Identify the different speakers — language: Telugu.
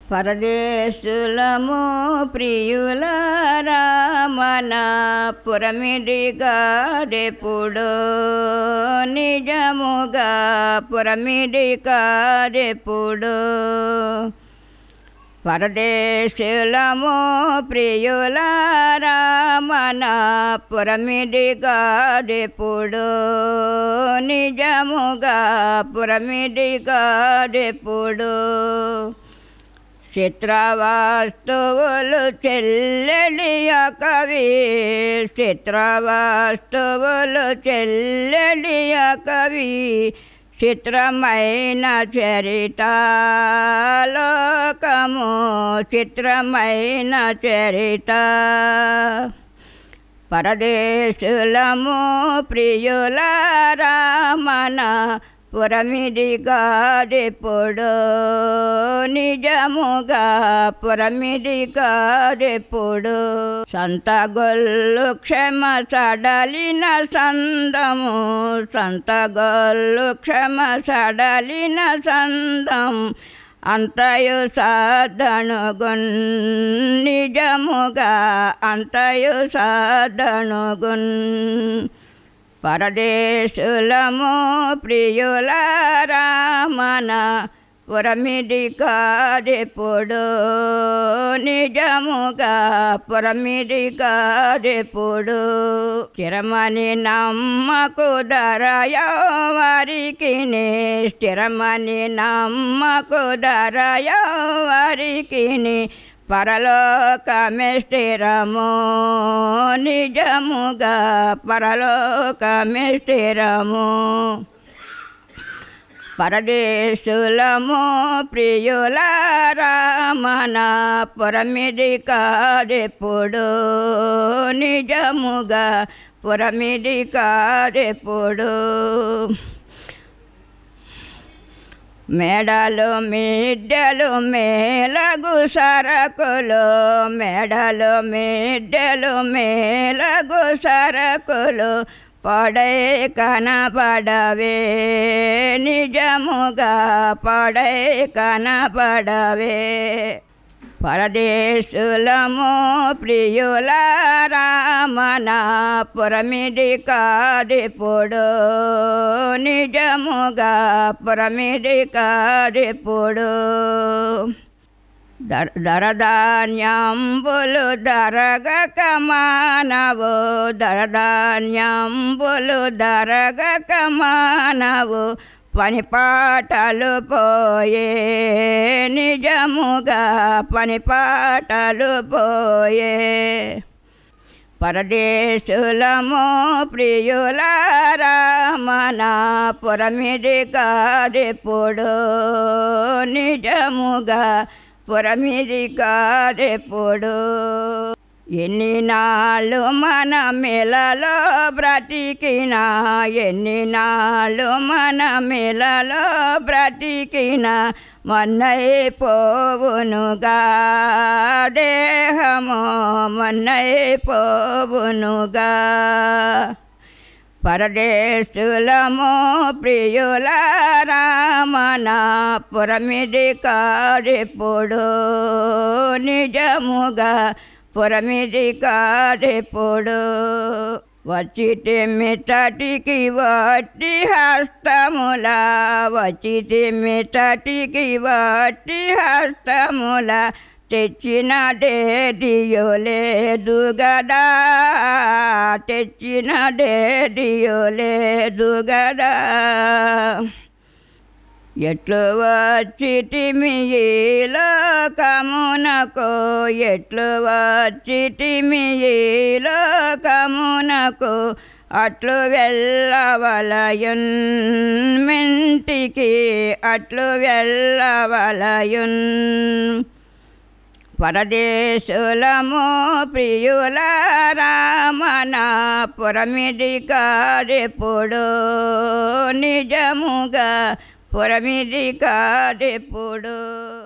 Speaker 1: పరదేశులము ప్రియులారా మన పురమిడిగాదెప్పుడు నిజముగా పురమిడిగాదెప్పుడు పరదేశులము ప్రియులారా మన పురమిడిగాదెప్పుడు నిజముగా పురమిడిగాదెప్పుడు చిత్రవస్తువులు చెల్లెడియ కవి చిత్రవస్తువులు చెల్లెడియ కవి చిత్రమైన చరిత లోకము చిత్రమైన చరిత పరదేశులము ప్రియులారా మన పురమిడిగాదెప్పుడు నిజముగా పురమిడిగాదెప్పుడు సంతగొల్లు క్షమ సడలిన సందము సంతగొల్లు క్షమ సడలిన సందం అంతయు సాధనుగున్ నిజముగా అంతయు సాధనుగున్ పరదేశులము ప్రియులారా మన పురమిడిగాదెప్పుడు నిజముగా పురమిడిగాదెప్పుడు స్థిరమని నమ్మకు ధరయవారికి స్థిరమని నమ్మకు ధరయవారికి పరలోకమే స్థిరము నిజముగా పరలోకమే స్థిరము పరదేశులము ప్రియులారా మన పురమిడిగాదెప్పుడు నిజముగా పురమిడిగాదెప్పుడు మేడలు మిద్దెలు మేలగు సరకులు మేడలు మిద్దెలు మేలగు సరకులు పడై కనపడవే నిజముగా పడై కనపడవే పరదేశులము ప్రియులారా మన పురమిడిగాదెప్పుడు నిజముగా పురమిడిగాదెప్పుడు దరధాన్యంబులు దరగక మానవు దరధాన్యంబులు దరగక మానవు పనిపాటలు పోయే నిజముగా పనిపాటలు పోయే పరదేశులము ప్రియులారా మన పురమిడిగాదెప్పుడు నిజముగా పురమిడిగాదెప్పుడు ఎన్ని నాళ్ళు మన మెలలో బ్రతికినా ఎన్ని నాళ్ళు మన మెలలో బ్రతికినా మొన్నైపోవునుగా దేహము మొన్నైపోవునుగా పరదేశులము ప్రియులారా మన పురమిడిగాదెప్పుడు నిజముగా పురమిడిగాదెప్పుడు వచ్చితిమితటికి వట్టి హస్తముల వచ్చితిమితటికి వట్టి హస్తముల తెచ్చినదేదియో లేదు గదా తెచ్చినదేదియో లేదు గదా ఎట్లు వచ్చితిమి ఈ లోకమునకు ఎట్లు వచ్చితిమి ఈ లోకమునకు అట్లు వెళ్ళవలయున్ మింటికి అట్లు వెళ్ళవలయున్ పరదేశులము ప్రియులారా మన పురమిడిగాదెప్పుడు నిజముగా పురమిడిగాదెప్పుడు